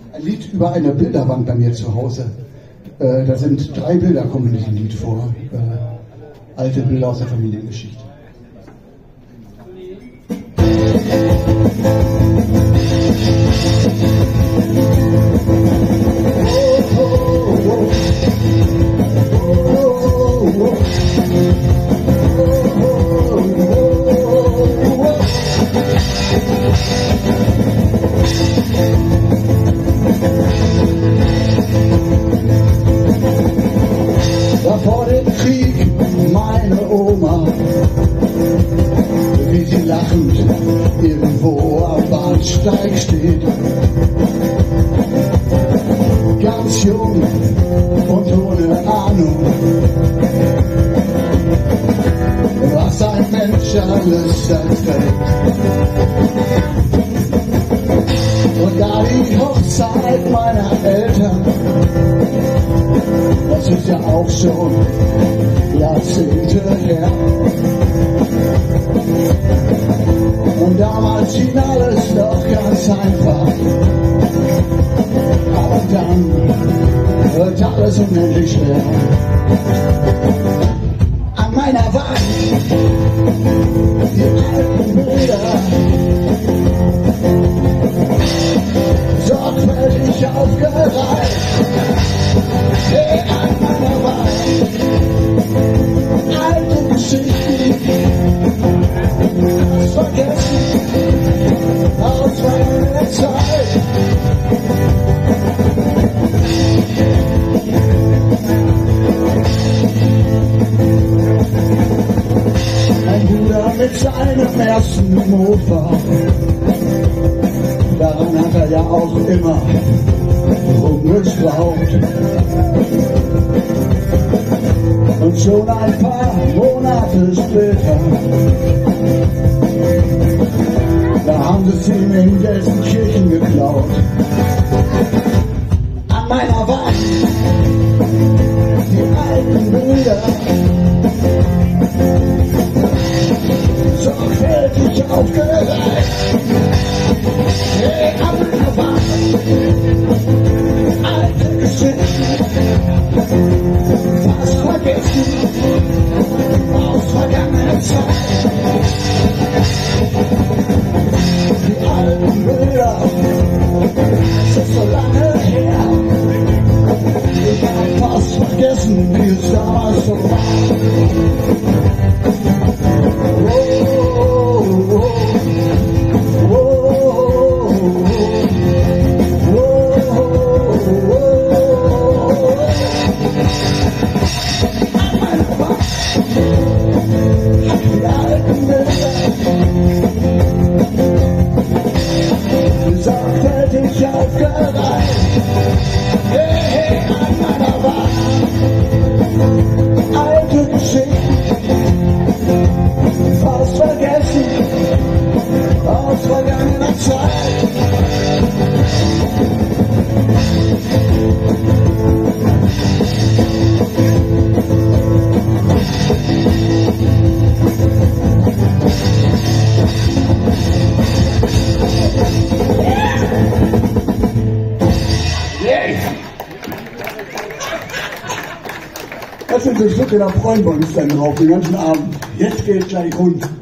Ein Lied über eine Bilderwand bei mir zu Hause. Da sind 3 Bilder, kommen in diesem Lied vor. Alte Bilder aus der Familiengeschichte. Vor dem Krieg meine Oma, wie sie lachend irgendwo am Bahnsteig steht. Ganz jung und ohne Ahnung, was ein Mensch alles erträgt. Und da die Hochzeit meiner Eltern, das ist ja auch schon Jahrzehnte her. Und damals schien alles doch ganz einfach. Aber dann wird alles unendlich schwer. An meiner Wand die alten Bilder, sorgfältig aufgereiht. Hey, an meiner Wand alte Geschichten, das vergessen aus meiner Zeit. Mein Bruder mit seinem ersten Mofa, daran hat er ja auch immer rumgeschraubt. Und schon ein paar Monate später, da haben sie es ihm in Gelsenkirchen geklaut. An meiner Wand die alten Bilder, sorgfältig aufgereiht. Hey, an meiner Wand alte Geschichten, fast vergessen aus vergangener Zeit. Die alten Bilder, es ist so lange her. Ich hab fast vergessen, wie es damals so war. Sorgfältig aufgereiht. Hey, hey, an meiner Wand alte Geschichten, fast vergessen aus vergangener Zeit. Das sind so Stücke, da freuen wir uns dann drauf, den ganzen Abend. Jetzt geht's gleich rund.